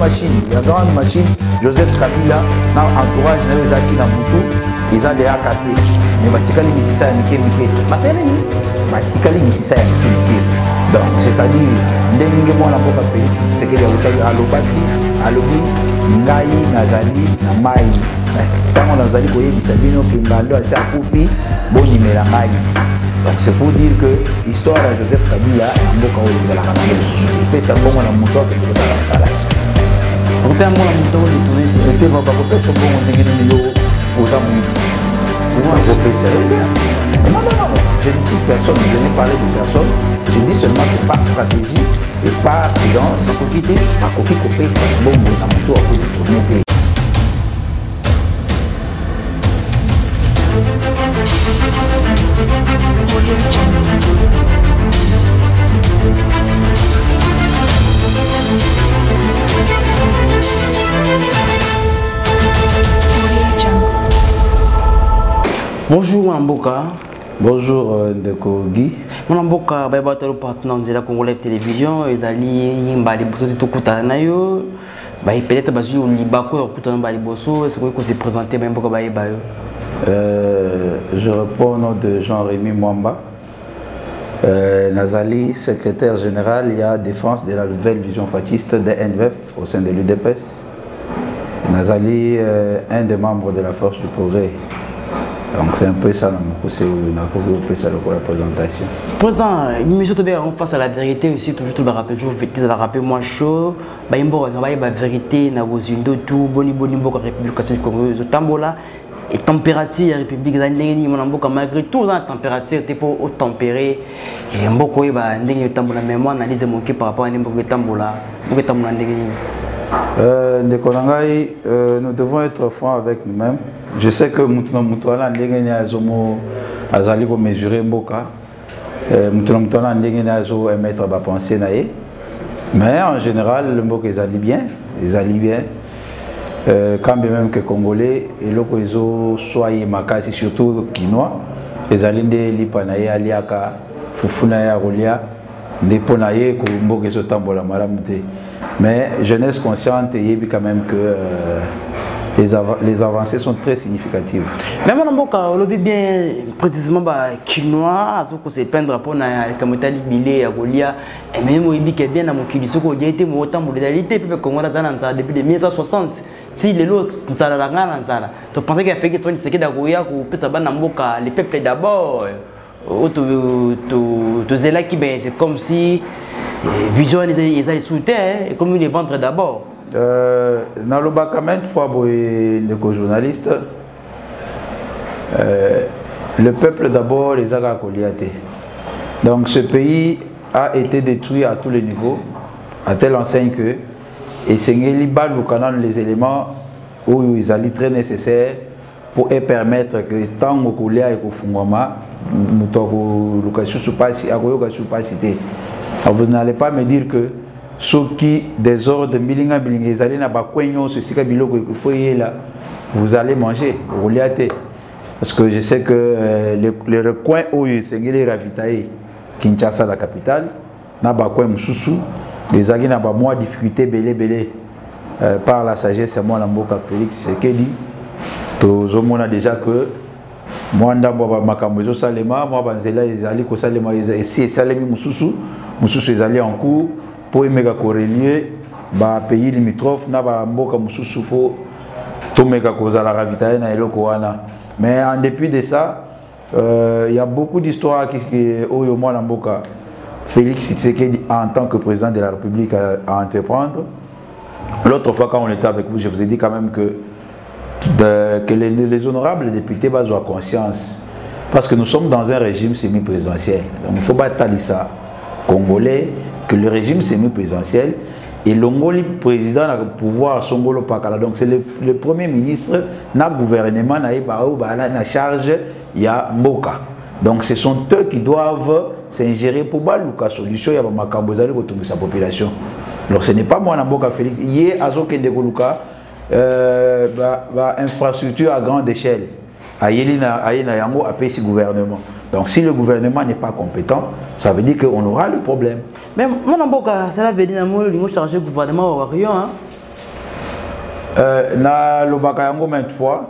machine. Il y a grande machine. Joseph Kabila, dans entourage, dans les acquis dans Moutou, ils ont déjà cassé. Mais Matikali Mississa et Miké Miké. Matikali Mississa et Miké Miké. Donc, c'est-à-dire, ndenge mwana mboka Félix Tshisekedi alobaki, alobi, ngai nazali na mai. Tant nazali koyebisa bino ke ngando asi akufi, bonimela ngai. Donc c'est pour dire que l'histoire de Joseph Kabila, mboka oyo ezalaka na lisusu. Epesa bongo na moto akende kozala mosala. Okopeya mwana moto oyo toyete. Ete bakopesa bongo ndenge nini yo oza moyibi. Bakopesa yo te. Non, non, non. Je ne cite personne, je n'ai parlé de personne. Je dis seulement que par stratégie et par prudence, bakoki kopesa bongo na moto akoki tourner te. Bonjour Mboka. Bonjour Ndeko Guy. Mboka, je suis le partenaire de la Congolais Télévision. Ils allaient tout peut-être que vous se présenter. Je réponds au nom de Jean-Rémy Mwamba. Nazali, secrétaire général, il y a défense de la nouvelle vision fasciste de NVF au sein de l'UDPS. Nazali, un des membres de la force du progrès. Donc c'est un peu ça, c'est la présentation. Présent, nous sommes face à la vérité aussi, toujours le rappel moi chaud, la vérité, la tout, République congolaise, Tambola, et température, la République, malgré tout, la température, était pour tempérer, et beaucoup, mais moi, analyse manquée par rapport à Tambola, nous devons être francs avec nous-mêmes. Je sais que Moutouala Azali ko mesurer Mboka. Moutouala Azo émettre ba pensée naé. Mais en général, le Mboka ils allient bien, quand même que Congolais et loko izo soyez makasi surtout Kinois, ils allient de lipanaye aliaka fufuna ya rolia deponaye ko Mboka izo tambola malamute. Mais jeunesse consciente et quand même que les avancées sont très significatives. Même en Mboka, on l'a bien précisément Kinois, on se peindre pour la Kamotali Bilé, à Golia, et même il dit que bien à mon Kilisou, il a été autant de modalités, puis qu'on a depuis 1960. Si les lois sont à la gana, tu pensais qu'il y a fait que tu sais que d'Agoya, ou peut savoir Mboka, les peuples d'abord. C'est comme si vision ils allaient sous terre et comme nous les vendre d'abord. Dans le bac fois les journalistes, le peuple d'abord les a coliatés. Donc ce pays a été détruit à tous les niveaux, à telle enseigne que et c'est les éléments où ils allaient très nécessaires pour permettre que tant que Kolia et Kofungama, vous n'allez pas me dire que ceux qui des ordres vous allez manger, parce que je sais que les recoins où ils sont ravitaillés, Kinshasa la capitale, les agents n'ont pas moins difficulté belé par la sagesse moi Mboka Félix Tshisekedi. On a déjà que moi makambo salema moi banzela ezali ko salema esi salemi mususu ezali en cours pour mega ko relier ba pays limitrophes na ba mboka mususu pour to mega ko za la ravitailler na eloko wana. Mais en dépit de ça, il y a beaucoup d'histoires qui oyo moi Mboka Félix Tshisekedi en tant que président de la République à entreprendre. L'autre fois quand on était avec vous, je vous ai dit quand même que les honorables députés ont conscience. Parce que nous sommes dans un régime semi-présidentiel. Donc il ne faut pas taler ça. Congolais, que le régime semi-présidentiel et l'Ongoli président a le pouvoir Songolo Pakala. Donc c'est le premier ministre, le gouvernement, na charge, il y a Mboka. Donc ce sont eux qui doivent s'ingérer pour la solution, il y a sa population. Donc ce n'est pas moi, Mboka Félix. Hier, Azoke Ndekoluka, infrastructure à grande échelle. Gouvernement. Donc si le gouvernement n'est pas compétent, ça veut dire qu'on aura le problème. Mais mon Mboka, ça veut dire que nous chargé le gouvernement au rien. Na lobaka yango maintes fois,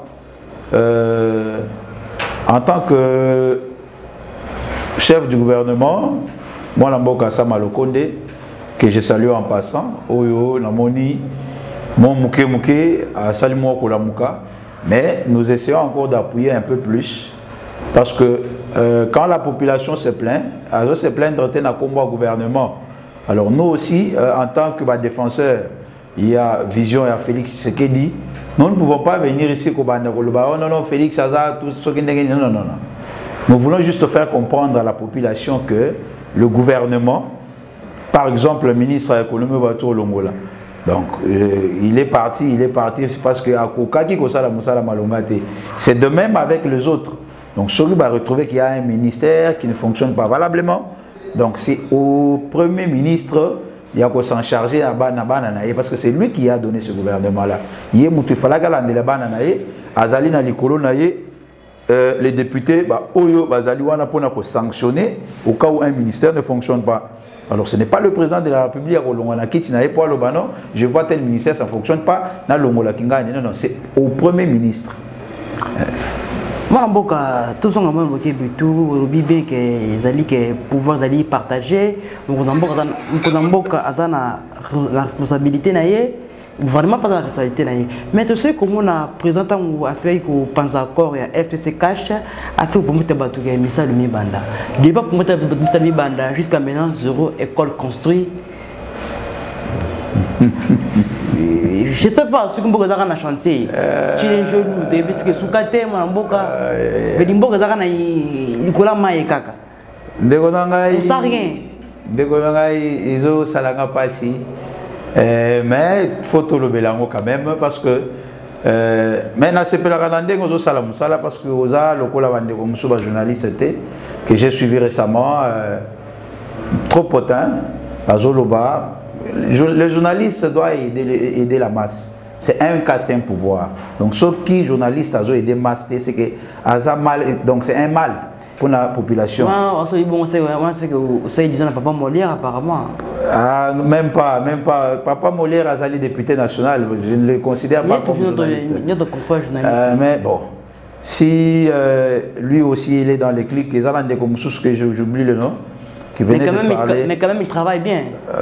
en tant que chef du gouvernement, moi Namboka Sama Lokonde, que je salue en passant, Oyo, Namoni, mon Mouké à Salimo Kolamuka, mais nous essayons encore d'appuyer un peu plus, parce que quand la population se plaint, elle se plaindre à combat au gouvernement. Alors nous aussi, en tant que défenseurs, il y a Vision et à Félix Tshisekedi, nous ne pouvons pas venir ici au oh non, non, Félix Aza, tout ce qui est... Non, non, non. Nous voulons juste faire comprendre à la population que le gouvernement, par exemple le ministre de l'économie Bato Longola, donc il est parti, c'est parce que c'est de même avec les autres. Donc celui va retrouver qu'il y a un ministère qui ne fonctionne pas valablement. Donc c'est au Premier ministre il y a qu'à s'en charger parce que c'est lui qui a donné ce gouvernement-là. Il les députés, pour sanctionner au cas où un ministère ne fonctionne pas. Alors ce n'est pas le président de la République je vois tel ministère, ça ne fonctionne pas. Non, non, c'est au Premier ministre. Mboka, tout ça, tout bien que pouvoir partager, Mboka a la responsabilité, vraiment pas la responsabilité. Mais tu sais comment on a présenté assez qu'on pense encore à FTC Cash, assez pour mettre battu Missa le Banda. Débat pour mettre Missa le Banda jusqu'à maintenant, zéro école construite. Je ne sais pas si vous avez un chantier. Tu es joli, parce que sous Kate, Mboka, mais Mboka Zara Nicolas Maïkaka. On sait rien. Ils ont salanga passi. Mais il faut tout le bélango quand même parce que maintenant c'est pas la grande aux salam sala parce que aux a lokola bande comme sous journaliste que j'ai suivi récemment trop potin à Zoloba. Le journaliste doit aider la masse. C'est un quatrième pouvoir. Donc ceux qui journalistes ont aidé masse, c'est que donc c'est un mal pour la population. C'est que c'est disant Papa Molière apparemment. Ah, même pas. Papa Molière a été député national. Je ne le considère pas comme journaliste. Mais bon, si lui aussi il est dans les clics, ils ont des comme sous que j'oublie le nom. Mais quand même, il travaille bien.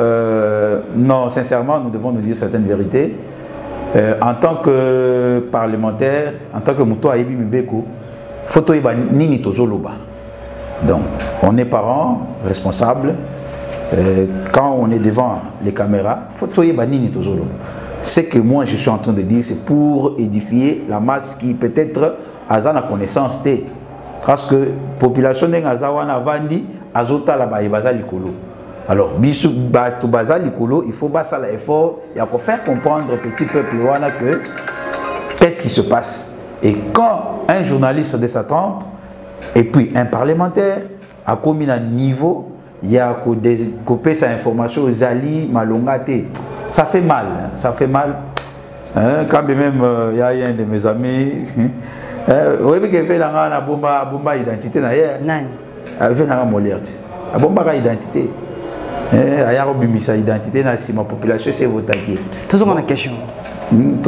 Non, sincèrement, nous devons nous dire certaines vérités. En tant que parlementaire, en tant que Mouto Aïbi Mbeko, photo iba nini tozoloba. Donc, on est parents, responsables. Quand on est devant les caméras, photo iba nini tozoloba. Ce que moi je suis en train de dire, c'est pour édifier la masse qui peut-être a la connaissance. Parce que la population de Azawana Vandi, Azota la baza likolo. Alors, bisu batu baza likolo, il faut basser l'effort, il faut faire comprendre au petit peuple que qu'est-ce qui se passe. Et quand un journaliste de sa trempe et puis un parlementaire a commis un niveau, il y a coupé sa information aux alliés malongate. Ça fait mal, ça fait mal. Hein, quand même il y a un de mes amis, oui, mais il fait la bomba identité d'ailleurs. Il fait la molerte. La bomba identité. Il y a une identité dans la population, c'est votre qui. Toujours une question. Mais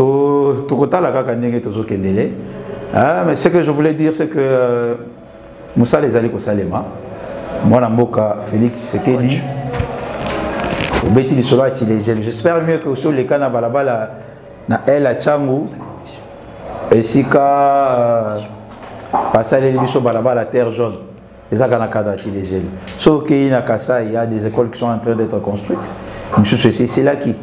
ce que je voulais dire, c'est que Moussa les allés au Salema, moi la Moka Félix Tshisekedi, au Béti du Sola, j'espère mieux que sur les canaux balabala na El Achangu, et si ka passer les biso balabala la terre jaune, les akanakada qui les gèlent. Sauf qu'il y a des écoles qui sont en train d'être construites. C'est là qui.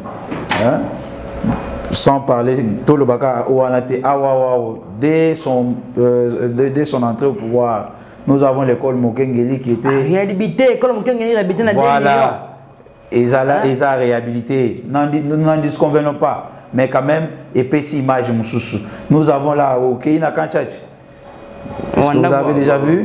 Sans parler tout le baka dès son entrée au pouvoir, nous avons l'école Mokengeli qui était réhabilité. Voilà, ils ont réhabilité. Nous n'en disconvenons pas, mais quand même, épaisse image Moussoussou. Nous avons là au Keina Kanchach. Est-ce que vous avez déjà vu?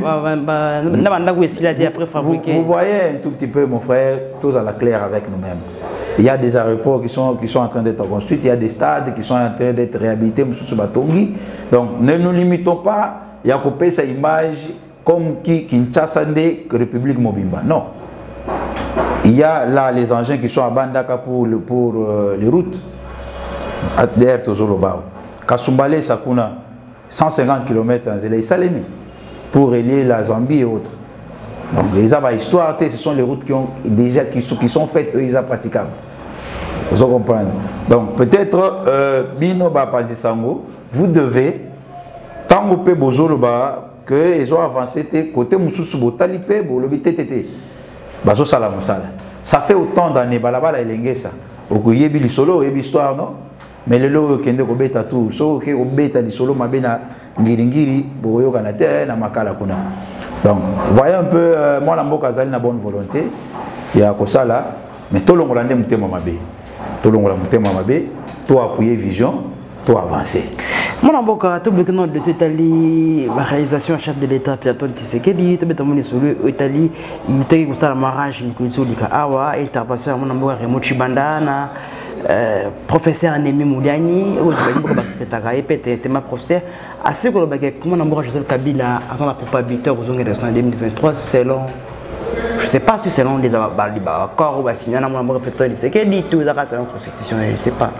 Vous voyez un tout petit peu, mon frère, tous à la claire avec nous-mêmes. Il y a des aéroports qui sont en train d'être construits, il y a des stades qui sont en train d'être réhabilités. Donc ne nous limitons pas, il y a coupé sa image comme Kinshasa que République Mobimba. Non. Il y a là les engins qui sont à Bandaka pour les routes. derrière Tozolobao. Kasumbale Sakuna, 150 km en Zélé Salemi, pour relier la Zambie et autres. Donc, les histoires, ce sont les routes qui sont faites, ils sont praticables. Vous comprenez? Donc, peut-être, Bino Bapanzisango, vous devez, tant que vous pouvez, que ils ont avancé, côté Moussoussou, Talipé, Bolobi, TTT. Bazo Salamoussala. Ça fait autant d'années, Balabala et Lengesa. Au Yebi Solo, Yebi Histoire, non? Mais le lot qui est au tout, so que au bêta di solo mabena ngiringiri boyo kanate na makala kuna. Donc voyez un peu moi la mboka zali na bonne volonté ya kosala mais to longola ndé mutema mabe. To longola mutema mabe, to appuyer vision, to avancer. Mon mboka to bloqué de cette la réalisation chef de l'état Antoine Tshisekedi to beta moni solo Italie il était comme ça la mariage mikuzo lika awa intervention mon mboka Raymond Chibanda na professeur Némi Mouliani, ma professeur, à ce que le Joseph Kabila avant la probabilité aux élections en 2023, selon, je ne sais pas si selon les accords ou signé dans mon réfectoire, c'est que dit tout ça selon la constitution, je ne sais pas.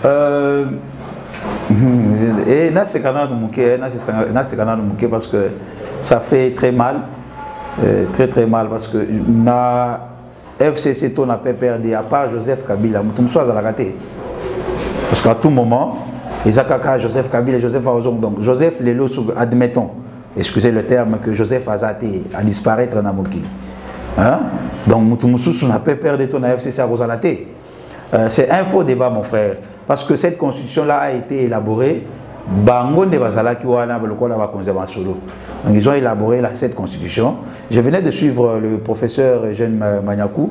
Et là c'est canal de Mouké parce que ça fait très mal, très mal parce que na FCC ton a pas perdu à part Joseph Kabila, parce qu'à tout moment, les Akaka, Joseph Kabila, Joseph Aozong, donc Joseph Lelo, admettons, excusez le terme, que Joseph Azate a disparaître dans Mokili. Hein? Donc Moutoumoussous n'a pas perdu ton FCC à Rosalate. C'est un faux débat, mon frère, parce que cette constitution-là a été élaborée. Bangon de Bazalaki wana baloko la bakonzeba solo. Donc ils ont élaboré cette constitution. Je venais de suivre le professeur Eugène Magnakou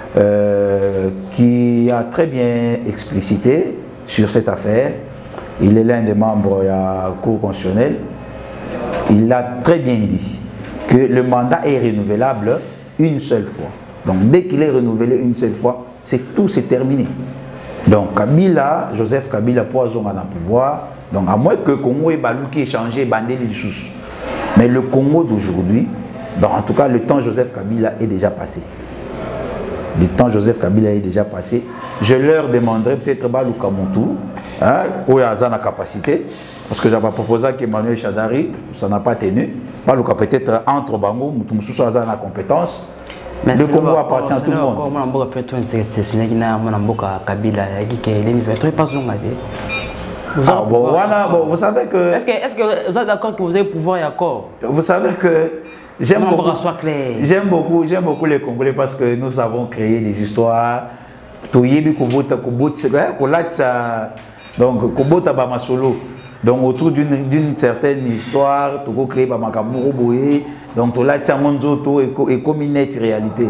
qui a très bien explicité sur cette affaire. Il est l'un des membres de la Cour constitutionnelle. Il a très bien dit que le mandat est renouvelable une seule fois. Donc dès qu'il est renouvelé une seule fois, c'est tout, c'est terminé. Donc Kabila, Joseph Kabila poison à le pouvoir. Donc à moins que le Congo ait balouki échangé, bandé les sous. Mais le Congo d'aujourd'hui, en tout cas le temps Joseph Kabila est déjà passé. Le temps Joseph Kabila est déjà passé. Je leur demanderai peut-être Balouka Moutou, où il y a la capacité, parce que j'avais proposé qu'Emmanuel Chadari, ça n'a pas tenu. Balouka peut-être entre Bango, Moutou Moussou a la compétence. Mais le Congo appartient à tout le monde. Vous savez que... Est-ce que vous êtes d'accord que vous avez pouvoir et accord? Vous savez que j'aime beaucoup les Congolais parce que nous avons créé des histoires. Donc, Kobota Bamasolo. Donc, autour d'une certaine histoire, tu as créé Bamakamuro Boye. Donc, tu as Tchamonzoto et comme une nette réalité.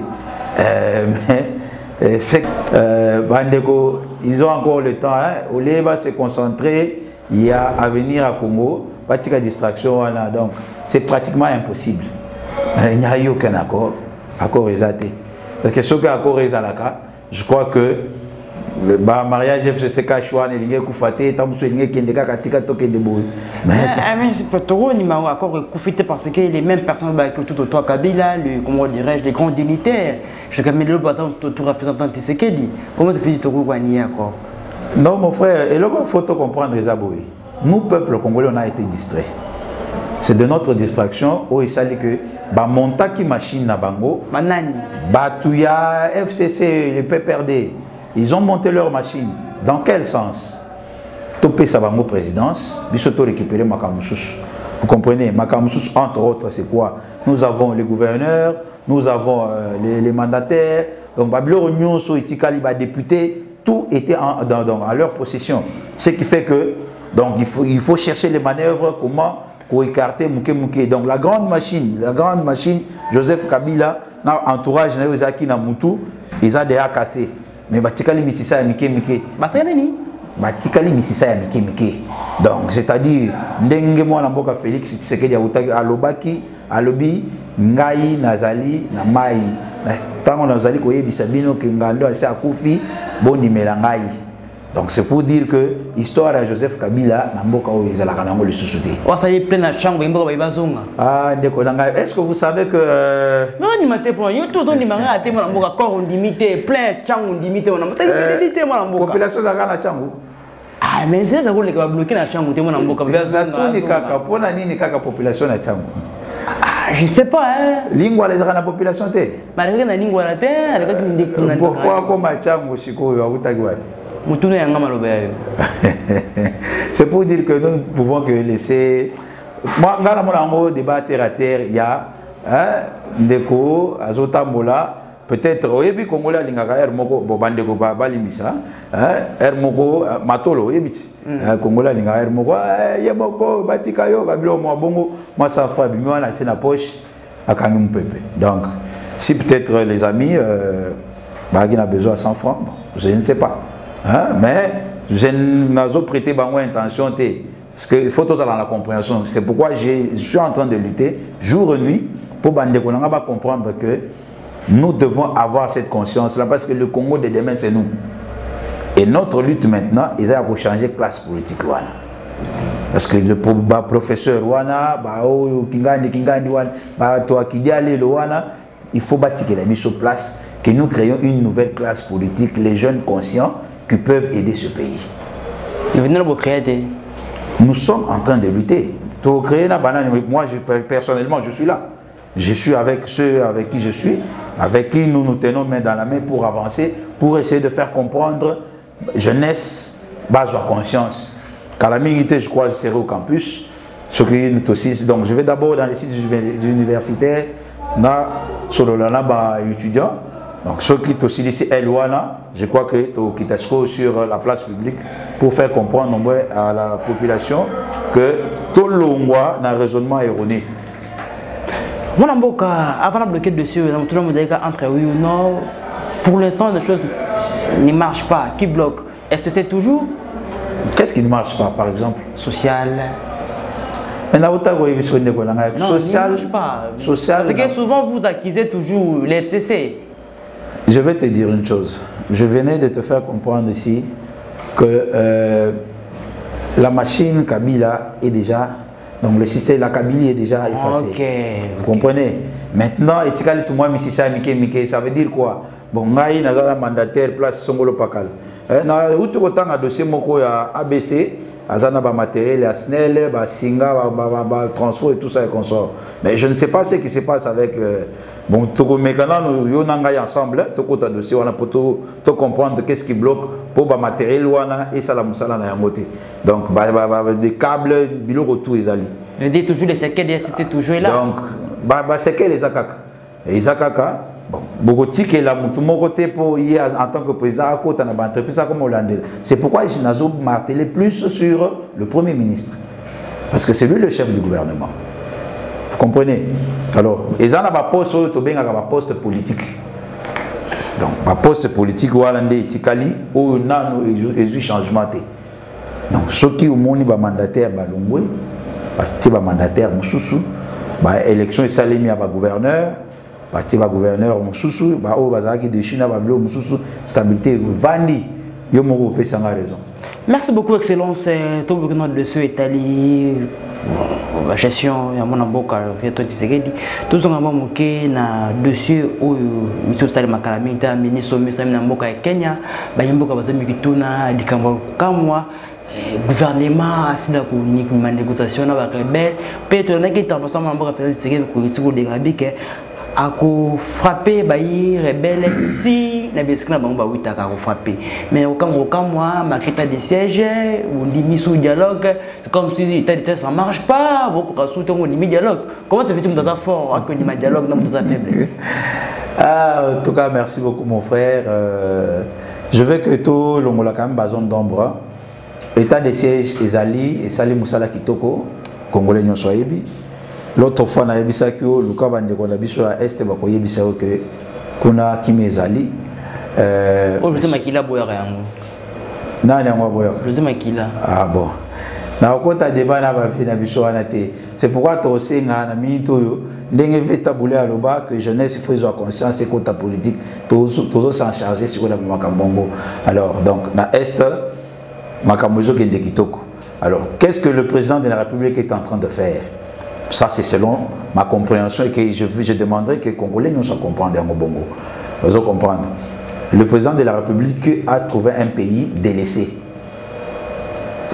Bandeko, ils ont encore le temps. Au lieu de se concentrer, il y a à venir à Congo, pas de distraction. Donc, c'est pratiquement impossible. Il n'y a eu aucun accord. Accord exaté. Parce que ce qui est accord exaté, je crois que le mariage FCC Kachouane et l'ingé Koufate, tant que l'ingé Kendeka Katika Toke de Boui. Mais c'est pas trop numéro accord Koufate parce que les mêmes personnes que tout autour Kabila, comment dirais-je, les grands dignitaires. Je vais mettre le bazar tout représentant Tshisekedi. Comment tu fais du Togo Wani accord? Non, mon frère, et là, il faut comprendre les aboués. Nous, peuple congolais, on a été distraits. C'est de notre distraction où il s'agit que montaki machine na bango, Batouya, FCC, les PPRD. Ils ont monté leur machine. Dans quel sens? Topé Sabango présidence, Bissoto récupéré Makamoussous. Vous comprenez? Makamoussous, entre autres, c'est quoi? Nous avons les gouverneurs, nous avons les mandataires, donc Babylor Union, Soitikali, députés, tout était à leur possession. Ce qui fait que, donc, il faut chercher les manœuvres, comment pour écarter Mouké Mouké. Donc la grande machine, Joseph Kabila, entourage Naozaki Namoutou, ils ont déjà cassé. Mais Batikali Misisa Mike Mike. Batikali Misisa Mike Mike. Donc c'est-à-dire, Ndenge moi Namboka Félix Tshisekedi Alobaki, Alobi, Ngai, Nazali, Namai. Tant qu'on Nazali Koye Bisabino Kengando Ase Akoufi, Boni Melangai. Donc c'est pour dire que l'histoire de Joseph Kabila, Namboka Oezala Kanango le sous-souté. Ah, est-ce que vous savez que... Non, il m'a dit, plein de population Zagana Tchangou. Ah, mais c'est ça qui va bloquer la chambre. Population na chambre. Je ne sais pas. Lingua les la population té. Malgré la lingua la terre, pourquoi comme à chambre siko ya utagwa? C'est pour dire que nous ne pouvons que laisser. Moi, dans mon débat terre à terre, il y a Ndeko, Azotambola, peut-être au Ebi Congolais, Lingara, Hermoko, Bobandeko, Balimisa, Hermoko, Matolo, Ebit, Congolais, Lingara, Hermoko, Yaboko, Batikayo, Babilo, Bongo, moi ça fait, moi là, c'est la poche à Kangum Pepe. Donc, si peut-être les amis, Bagin a besoin de 100 francs, je ne sais pas. Mais je n'ai pas prêté ma intention. Parce qu'il faut tous avoir la compréhension. C'est pourquoi je suis en train de lutter jour et nuit pour comprendre que nous devons avoir cette conscience-là parce que le Congo de demain, c'est nous. Et notre lutte maintenant, ils ont changer de classe politique. Parce que le professeur il faut bâtir la mise sur place, que nous créions une nouvelle classe politique, les jeunes conscients qui peuvent aider ce pays. Nous sommes en train de lutter. Moi, personnellement, je suis là. Je suis avec ceux avec qui je suis, avec qui nous nous tenons main dans la main pour avancer, pour essayer de faire comprendre jeunesse, base de conscience. Car la minute, je crois, je serai au campus. Ce qui est aussi. Donc, je vais d'abord dans les sites universitaires, sur le étudiant. Donc, ceux qui sont aussi ici, je crois que tu es sur la place publique pour faire comprendre à la population que tout le monde a un raisonnement erroné. Avant de bloquer dessus, tout le monde a dit entre oui ou non. Pour l'instant, les choses ne marchent pas. Qui bloque? FCC toujours? Qu'est-ce qui ne marche pas, par exemple? Social. Mais social, ne marche pas. Social. Parce que souvent, vous accusez toujours les FCC. Je vais te dire une chose. Je venais de te faire comprendre ici que la machine Kabila est déjà, donc le système, la Kabylie est déjà effacée. Okay, vous comprenez? Maintenant, etikali tout moi ça veut dire quoi? Bon, ngai nazala mandataire place Songolo Pakal. Na utu kotanga dossier moko ya ABC. Azana ba matériel, ya SNEL, ba Singa, ba transport et tout ça et consort. Mais je ne sais pas ce qui se passe avec bon Togo Mekana, nous yonanga ensemble, toko ta dossier on a pour te comprendre qu'est-ce qui bloque pour ba matériel wana et ça la musala na yangote. Donc des câbles biloko tout ezali. Je dis toujours les séquelles c'était toujours là. Donc ba séquelles les akaka. Et Isakaka bon, Bogoti est là, tout mon côté pour y en tant que président à côté de l'entreprise comme Hollandais. C'est pourquoi je n'ai martelé plus sur le Premier ministre. Parce que c'est lui le chef du gouvernement. Vous comprenez? Alors, ils ont un poste politique. Donc, un poste politique hollandais et Tikali, où il y a un changement. Donc, ceux qui ont un mandataire, un mandataire, l'élection est salémie à un gouverneur. Parti va gouverneur Moussoussou, bazaki de Chine va bleu Moussoussou, stabilité Vandi, Yomoro Pesanga raison. Merci beaucoup Excellence. Tout le monde de ce Italie, la gestion ya mona boka via toi Tshisekedi. Tout ça ngamba moké na dossier où Mito Sali Makalamita ministre sommet na mboka ya Kenya, ba mboka bazami kituna dikambo kamwa. Gouvernement asida ko ni négociation na ba rebelle, peut-être na ki tambosa mboka président Tshisekedi ko itiko de rabike a frappé les rebelles si na biskina bango ba wita ka frappé mais au cas moi ma critère de siège on dit mis sous dialogue c'est comme si l'état de ça marche pas beaucoup ka sous ton dialogue comment ça fait que dans fort à que ni dialogue dans ta faible. En tout cas merci beaucoup mon frère, je veux que tout le monde a quand même besoin d'ombre. État de siège ezali et Salim Moussala Kitoko congolais nyon soyebi. L'autre fois, on a vu que Luka Bandeko na biso à Est, on a que kuna Kimezali. José Makila boyaka yango. Nani yango boyaka? José Makila. Ah bon. Na okota débat na ba vie na biso wana te. C'est pourquoi to senga na minute oyo ndenge veta boulé aloba que jeunesse il faut avoir conscience et kota politique tozo s'en charger sur la makambo. Alors donc na Est makambozo kende kitoko. Alors qu'est-ce que le président de la République est en train de faire? Ça, c'est selon ma compréhension et que je demanderai que les Congolais nous comprennent en Bongo. Vous comprendre. Le président de la République a trouvé un pays délaissé.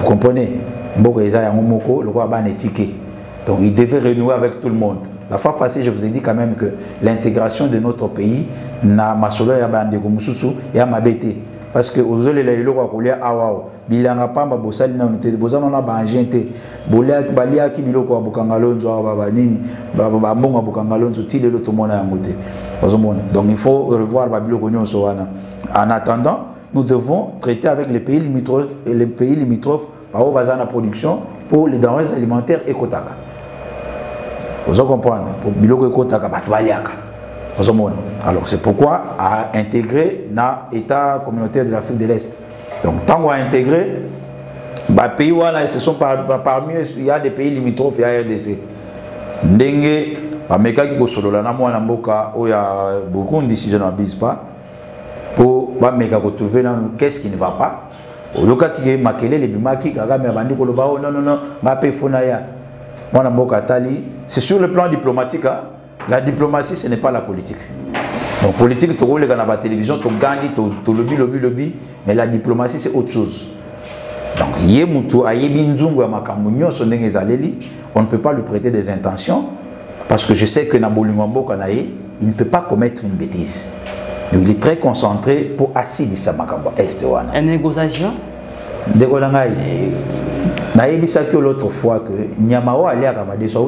Vous comprenez? Mboko eza yango moko le roi ban étiqué. Donc il devait renouer avec tout le monde. La fois passée, je vous ai dit quand même que l'intégration de notre pays na masolo ya bande komususu ya mabete parce que ozole la iloko kolia awao bilanga pamba bosali na nte bozana na banjente bolia balia ki biloko bokangalonzo baba nini baba mbonga bokangalonzo ti lelo to mona ya moté ozomona. Donc il faut revoir ba biloko nyonso wana. En attendant, nous devons traiter avec les pays limitrophes au bazana production pour les denrées alimentaires et kotaka. Vous comprenez? Pour biloko kotaka batwaliaka. Alors c'est pourquoi à intégrer na État communautaire de l'Afrique de l'Est. Donc tant qu'on a intégré, bah pays voilà, ce sont parmi il y a des pays limitrophes, il y a RDC. Ndenge, bah meka qui kosolo la na mwana mboka o ya Burundi si je n'abuse pas, pour bah meka retrouver dans qu'est-ce qui ne va pas. Oyoka qui makele les bimaki kagame abandi koloba oh non non non, ma pe fonaya. Mwana mboka tali, c'est sur le plan diplomatique. Hein? La diplomatie, ce n'est pas la politique. Donc, politique, tu roules dans la télévision, tu gagnes, tu lobby, mais la diplomatie, c'est autre chose. Donc, on ne peut pas lui prêter des intentions, parce que je sais que Nabolumambo Kanaye, il ne peut pas commettre une bêtise. Donc, il est très concentré pour assister sa Makambo Est. Une négociation? Dégolangaï. Naïbisa que l'autre fois que Nyamao allait à Kamadeso,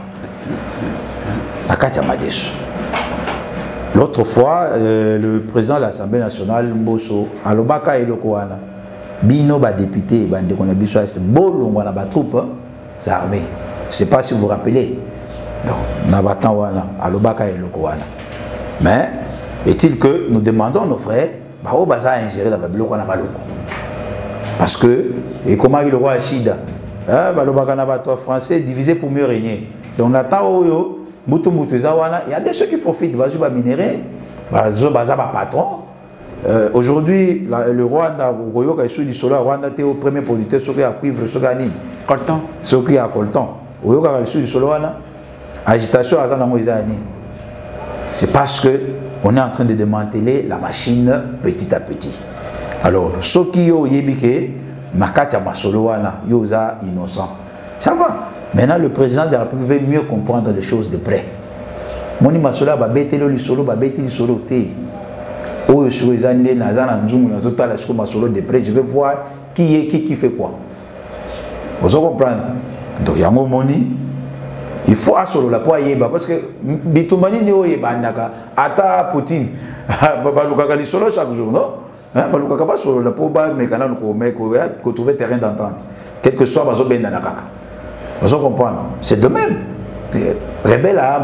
l'autre fois, le président de l'Assemblée nationale, Mbosso, Alobaka et Lokoana, Bino, député, Bandekonabiso, Bolongo, na troupe armée. Je ne sais pas si vous vous rappelez. Donc, Nabatan, Alobaka et Lokoana. Mais, est-il que nous demandons à nos frères, Bao Baza a ingéré la Babiloko. Parce que, et comment il le roi Achida, Balobaka Nabato français, divisé pour mieux régner. Donc, on attend il y a des ceux qui profitent, bazuba minéré, baza patron. Aujourd'hui, le Rwanda, Royoka est du solo, Rwanda était au premier producteur, ce qui a cuivre, ce qui a nid. Colton. Ce qui a colton. Royoka est du solo, agitation à Zanamouizani. C'est parce que on est en train de démanteler la machine petit à petit. Alors, ceux qui ont yébike, Makatia Masoloana, Yosa innocent. Ça va. Maintenant, le président de la République veut mieux comprendre les choses de près. Moni Masola va bêter le solo, va bêter le solo. Oh, je suis allé dans un zoom, dans un solo de près. Je vais voir qui fait quoi. Vous comprenez? Donc, il y a un moment, il faut assurer la poids parce que Bitumani n'est pas yéba. Ata Poutine, Baluka li solo chaque jour, non? Baluka pas solo la poids, mais quand on trouve terrain d'entente. Quel que soit Bazo Ben Nanakaka. Vous comprenez? C'est de même. Rebelle à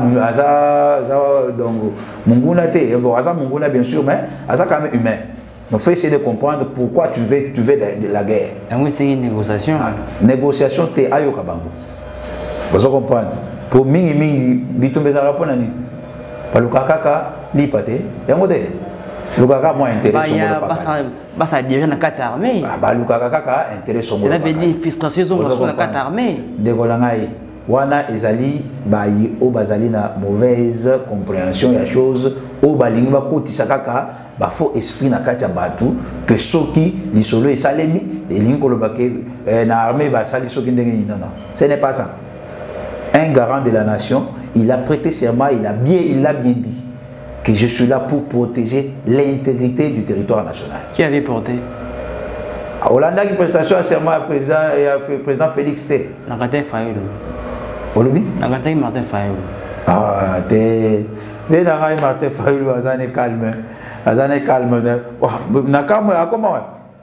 donc Munguna Munguna bien sûr, mais Aza quand même humain. Donc il faut essayer de comprendre pourquoi tu veux de la guerre. C'est une négociation. Négociation t'es ayoka bango. Vous comprenez? Pour mingi bitumbe za raponani. Palukaka li pate. Yangote. Lukaka moins intéressant pour ça déjà dans quatre armées. Lukaka intéressant. C'est la frustration dans la quatre armées. Dégolangaï. Wana ezali bayi o bazali na mauvaise compréhension ya chose o balingi ba kotisa kaka ba faux esprit na kati ya batu que soki lisolo esalemi elingi koloba ke na armée ba sali soki ndenge non. Ce n'est pas ça. Un garant de la nation, il a prêté serment, il l'a bien dit que je suis là pour protéger l'intégrité du territoire national. Qui avait porté? Hollanda qui prestation à serment à président Félix T. Nagate Fayulu. Olobi? Nagate Martin Fayulu. Ah, t'es. Mais Nagate Martin Fayulu, azane calme. Azane calme. Nakama, comment?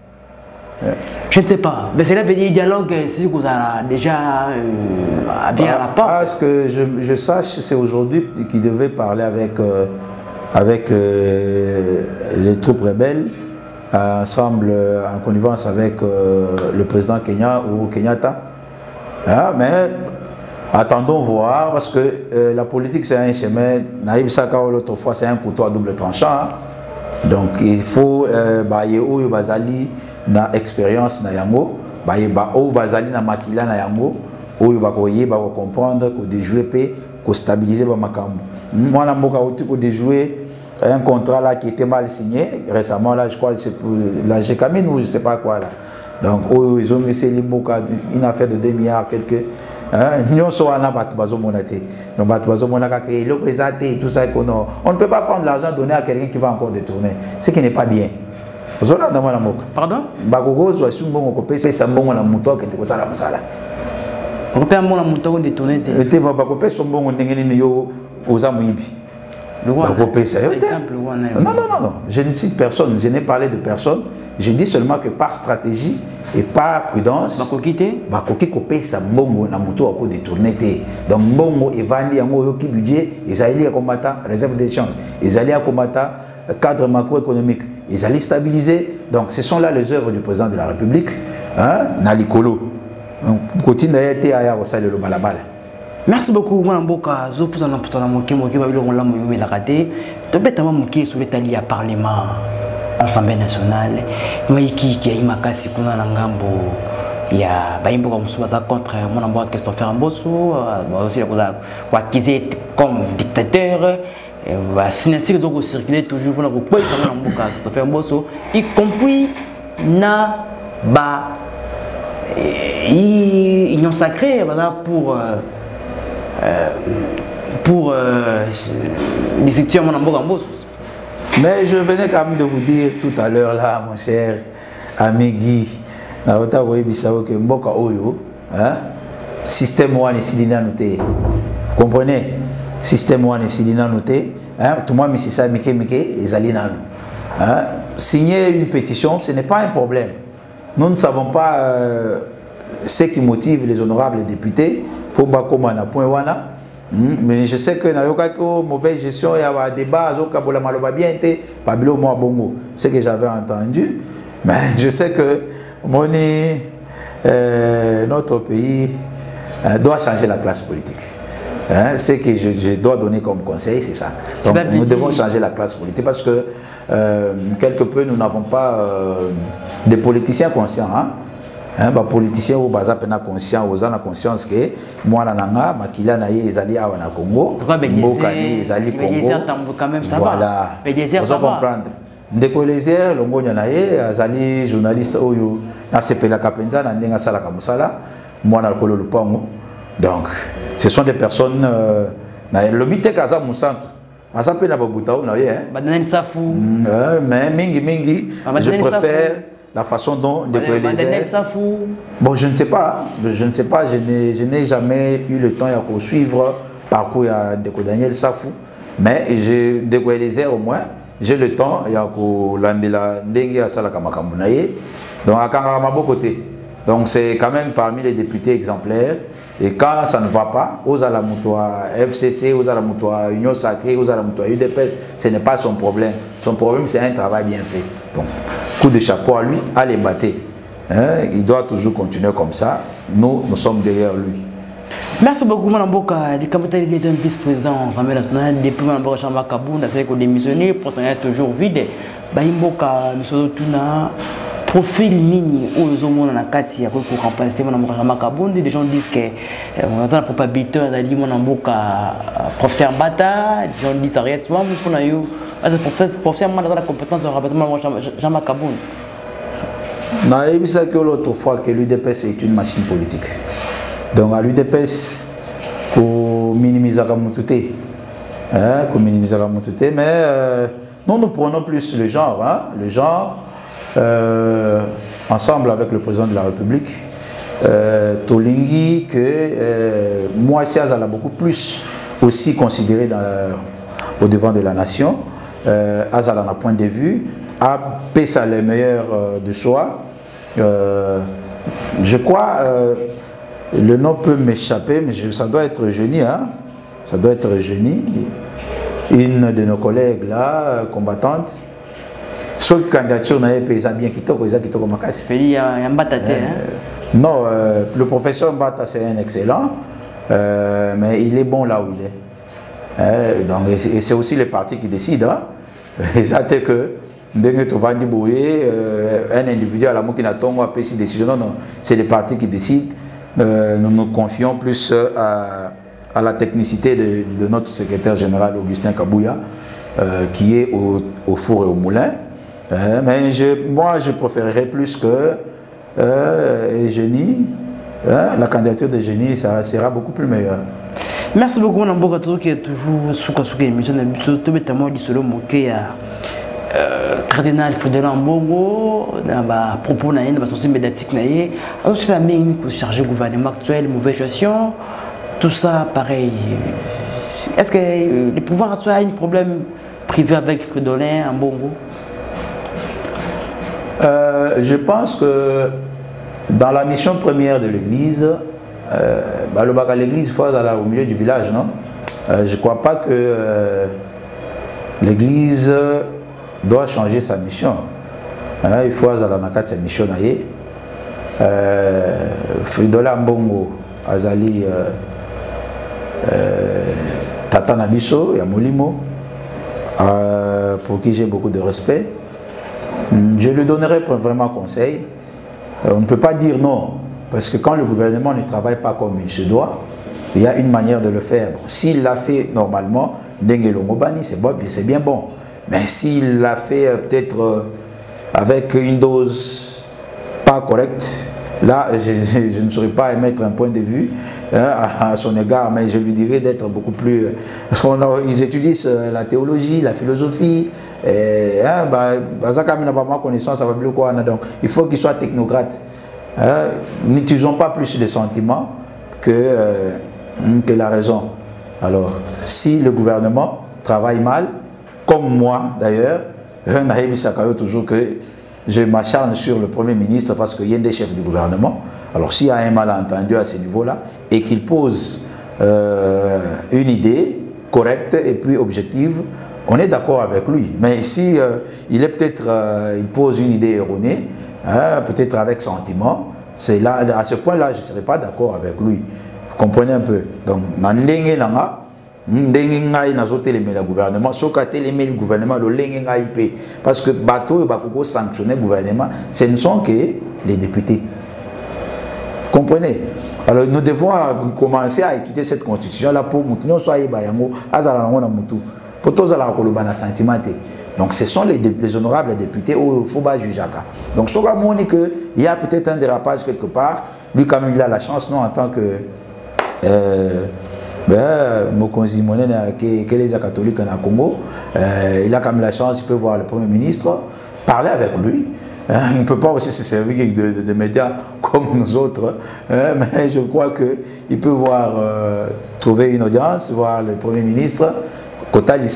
Je ne sais pas. Mais c'est là que le dialogue, si vous avez déjà bien à la porte. Ah, ce que je sache, c'est aujourd'hui qu'il devait parler avec les troupes rebelles, ensemble, en connivence avec le président Kenya ou Kenyatta. Ah, mais attendons voir, parce que la politique c'est un chemin, Naïb Sakao l'autre fois c'est un couteau à double tranchant. Donc il faut bayer bazali na expérience na yango, bayer bazali na makila na yango, ou ba comprendre que déjouer pe, que stabiliser ba makambo. Moi na mboka outi ko déjouer un contrat là qui était mal signé récemment là, je crois que c'est pour la GECAMINE ou je sais pas quoi là. Donc, ils ont essayé une affaire de 2 milliards, quelques. Nous sommes en Batubazo Monaté. Donc, Batubazo Monaté, tout ça. On ne peut pas prendre l'argent donné à quelqu'un qui va encore détourner. Ce qui n'est pas bien. Pardon? Bagogo, soit sous bon copé, c'est ça bon la mouton qui est ça. On peut pas la mouton détourner. Et tu vas copé son bon on est aux amouibi. Non, je ne cite personne, je n'ai parlé de personne. Je dis seulement que par stratégie et par prudence, Bakoki copé sa mbongo na mouton à détourner. Donc mbongo et vandi en haut qui budget, ils allaient à combattre réserve d'échange, ils allaient à combattre cadre macroéconomique, ils allaient stabiliser. Donc ce sont là les œuvres du président de la République, Nalikolo. Continue à être à le balabala. Merci beaucoup, moi Mboka. Je vous en prie, la raté. Tu peux t'avoir moqué sur l'état lié à Parlement, Assemblée nationale. Moi qui a eu ma casse, qu'on a un gambo. Il y a Baïmbo comme ça contre mon ambassade Christopher Mbosso, aussi la acquisé comme dictateur. Signature donc circuler toujours pour la groupe Christopher Mbosso, y compris na ba union sacrée pour les secteurs mon ambassade. Mais je venais quand même de vous dire tout à l'heure là, mon cher ami Guy, que Mboka Oyo, système one et Silina noté. Vous comprenez? Système one et Silina noté. Tout le monde, c'est ça, Mike, et Zalina. Signer une pétition, ce n'est pas un problème. Nous ne savons pas ce qui motive les honorables députés pour Bakomana point wana. Mais je sais que dans une mauvaise gestion, il y a un débat, Pablo Bongo, ce que j'avais entendu. Mais je sais que notre pays doit changer la classe politique. Ce que je dois donner comme conseil, c'est ça. Donc nous devons changer la classe politique parce que quelque peu nous n'avons pas des politiciens conscients. Les politiciens au bas conscient, aux gens conscience que moi nanga makila na ye ezali awa na Congo, mbokani ezali Congo. Voilà. Vous comprendre. Ndeko Lézère, longonya na ye azali journaliste oyo na sepela kapenza na ndenga sala kamusala, moi na kolo lupango. Donc ce sont des personnes le bité kaza musantu. Asa pe na babuta na ye mais mingi je préfère la façon dont Ndeko Lézère. Bon, je ne sais pas, je n'ai jamais eu le temps de suivre le parcours de Ndeko Daniel Safou, mais Ndeko Lézère au moins, j'ai le temps de l'andela ndengi asala kamakambu na ye. Donc à Kangama côté. Donc c'est quand même parmi les députés exemplaires. Et quand ça ne va pas, aux Alamutoa FCC, aux Alamutoa Union Sacrée, aux Alamutoa UDPS, ce n'est pas son problème. Son problème, c'est un travail bien fait. Donc, coup de chapeau à lui, à les battre. Il doit toujours continuer comme ça. Nous sommes derrière lui. Merci beaucoup, Mme Boka. Les camarades de vice-président de l'Assemblée nationale, depuis Mme Boka Chamba Kaboun, c'est que démissionné, pour ça toujours vide. Baïmboka, M. Tuna. Profil mini où les hommes ont kati pour remplacer mon Boka Kaboun, des gens disent que on a la probabilité d'aller mon Boka professeur Bata, des gens disent arrête toi mon nayo, professeur Bata dans la compétence de rabattement Jean Kaboun. Non, il y a que l'autre fois que l'UDPS est une machine politique. Donc à l'UDPS, pour minimiser la moutouté, mais nous prenons plus le genre, ensemble avec le président de la République, Tolingi, que moi, Siazal a beaucoup plus aussi considéré au devant de la nation. Azal en a point de vue, a Pessa le meilleur de soi. Je crois, le nom peut m'échapper, mais ça doit être Génie, ça doit être Génie, une de nos collègues là, combattante. Soit candidature n'a pas bien quitté, non, le professeur Mbata c'est un excellent, mais il est bon là où il est. Donc, et c'est aussi les partis qui décident. C'est que un individu à la mot qui n'a pas pris cette décision. Non, c'est les partis qui décident. Nous nous confions plus à la technicité de notre secrétaire général Augustin Kabouya, qui est au four et au moulin. Mais moi, je préférerais plus que et Génie, la candidature de Génie, ça sera beaucoup plus meilleure. Merci beaucoup, Namboka, qui est toujours sous l'émission, surtout notamment du solo moqué à cardinal Frédéric Mbongo, dans les propos dans la société médiatique, aussi la même que chargé gouvernement actuel, mauvaise gestion, tout ça pareil. Est-ce que le pouvoir a un problème privé avec Frédéric Mbongo? Je pense que dans la mission première de l'Église, l'église, il faut aller au milieu du village, non? Je ne crois pas que l'église doit changer sa mission. Il faut aller dans sa mission. Fridola Mbongo, Azali, Tata Nabiso, Yamolimo, pour qui j'ai beaucoup de respect. Je lui donnerai vraiment conseil. On ne peut pas dire non. Parce que quand le gouvernement ne travaille pas comme il se doit, il y a une manière de le faire. Bon, s'il l'a fait normalement, c'est bien bon. Mais s'il l'a fait peut-être avec une dose pas correcte, là, je ne saurais pas émettre un point de vue à son égard, mais je lui dirais d'être beaucoup plus... Parce qu'ils étudient la théologie, la philosophie, donc il faut qu'il soit technocrate. N'utilisons pas plus les sentiments que la raison. Alors, si le gouvernement travaille mal, comme moi d'ailleurs, toujours que je m'acharne sur le Premier ministre parce qu'il y a des chefs du gouvernement. Alors, s'il y a un malentendu à ce niveau-là et qu'il pose une idée correcte et puis objective, on est d'accord avec lui. Mais si il est peut-être, il pose une idée erronée, peut-être avec sentiment, c'est là, à ce point-là, je ne serai pas d'accord avec lui. Vous comprenez un peu? Donc, le gouvernement, le gouvernement, parce que bateau et sanctionner le gouvernement, ce ne sont que les députés. Vous comprenez? Alors, nous devons commencer à étudier cette constitution-là pour nous soyez pour tous les sentiments. Donc ce sont les honorables députés où il faut pas juger. Donc ce qu'il y a peut-être un dérapage quelque part, lui quand même il a la chance, non, en tant que Mokonzi Monene qui est les catholiques en Congo, il a quand même la chance, il peut voir le Premier ministre, parler avec lui. Il ne peut pas aussi se servir de médias comme nous autres, mais je crois qu'il peut trouver une audience, voir le Premier ministre. Je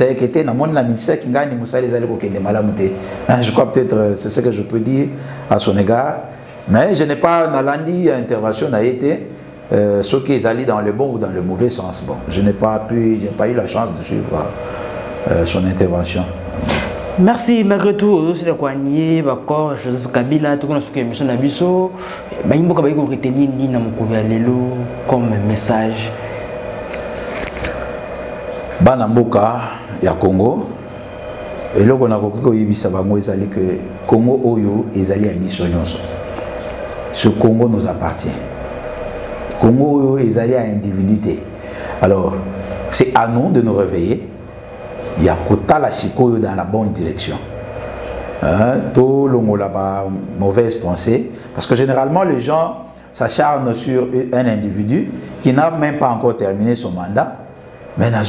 crois peut-être c'est ce que je peux dire à son égard. Mais je n'ai pas dans l'intervention n'a été ce qui est allé dans le bon ou dans le mauvais sens. Bon, je n'ai pas eu la chance de suivre son intervention. Merci malgré tout aussi de Kouanié, d'accord, Joseph Kabila, tout le monde a émission Nabiso, il faut retenir comme message. Banamboka ya Congo, et là on a compris que Congo Oyo ezali biso nyonso. Ce Congo nous appartient. Congo Oyo ezali à individualité. Alors c'est à nous de nous réveiller. Il y a Kotala Chikoyo dans la bonne direction. Tout le monde a mauvaise pensée. Parce que généralement, les gens s'acharnent sur un individu qui n'a même pas encore terminé son mandat. Mais dans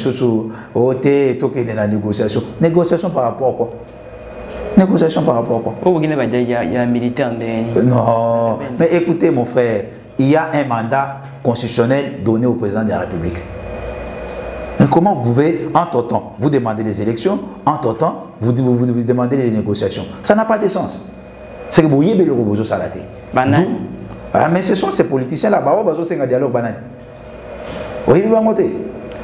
la négociation. Négociation par rapport à quoi? Négociation par rapport à quoi? Il y a un militaire. Non. Mais écoutez, mon frère, il y a un mandat constitutionnel donné au président de la République. Mais comment vous pouvez, entre-temps, vous demander les élections, entre-temps, vous demandez les négociations? Ça n'a pas de sens. C'est que vous avez le robot salaté. Mais ce sont ces politiciens-là, c'est un dialogue banal. Oui, vous avez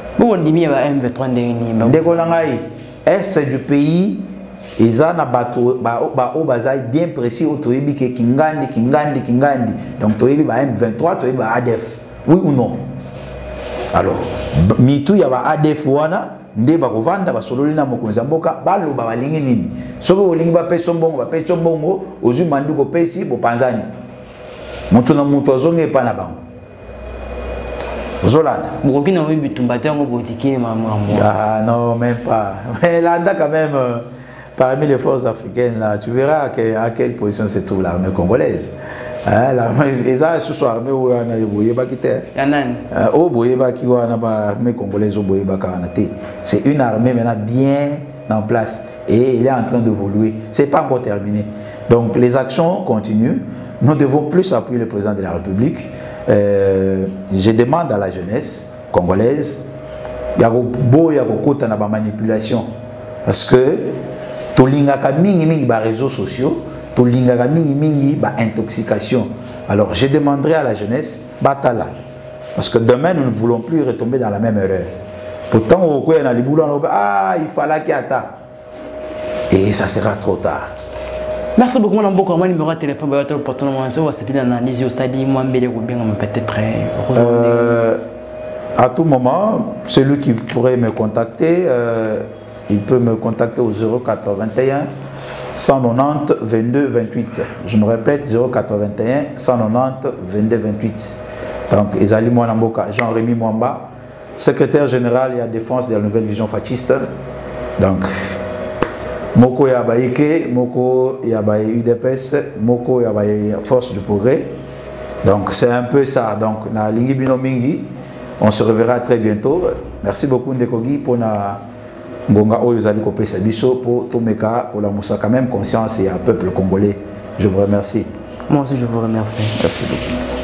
est du pays, ils ont bien précis au Toyebi qui Kingandi. Donc Toyebi M23, Toyebi ADF. Oui ou non? Alors, mitu ya ba ADF wana nde bakovanda basololi na mokonzi mboka baloba balingi nini soki olingi bapesa mbongo ozwi manduko pesi bopanzani mutu na mutu azonge epa na bango ozolanda bokoki na bitumba te yango botiki maman. Ah non, même pas. Mais landa quand même parmi les forces africaines, là, tu verras à quelle position se trouve l'armée congolaise. Et ça, ce soit l'armée où on a l'armée congolaise, c'est une armée maintenant bien en place et il est en train d'évoluer. Ce n'est pas encore terminé. Donc les actions continuent. Nous devons plus appuyer le président de la République. Je demande à la jeunesse congolaise, il y a beaucoup de manipulation. Parce que tout le monde a mis les réseaux sociaux, tout le monde a mis intoxication. Alors je demanderai à la jeunesse, batala. Parce que demain, nous ne voulons plus retomber dans la même erreur. Pourtant, il fallait qu'il y ait. Et ça sera trop tard. Merci beaucoup, mon beaucoup. Mon numéro de téléphone, c'est l'analyse au stade, peut-être. À tout moment, celui qui pourrait me contacter, il peut me contacter au 081 190 22 28. Je me répète, 081 190 22 28. Donc, Ezali Mwanamboka, Jean-Rémy Mwamba, secrétaire général et à défense de la nouvelle vision fasciste. Donc, Moko Yabaïke, Moko Yabaï UDPS, Moko Yabaï Force du Progrès. Donc, c'est un peu ça. Donc, na Lingi Binomingi, on se reverra très bientôt. Merci beaucoup Ndekogi pour na Ngonga Oyozali Kopé Sabiso pour Tomeka, pour la Moussa quand même conscience et un peuple congolais. Je vous remercie. Moi aussi, je vous remercie. Merci beaucoup.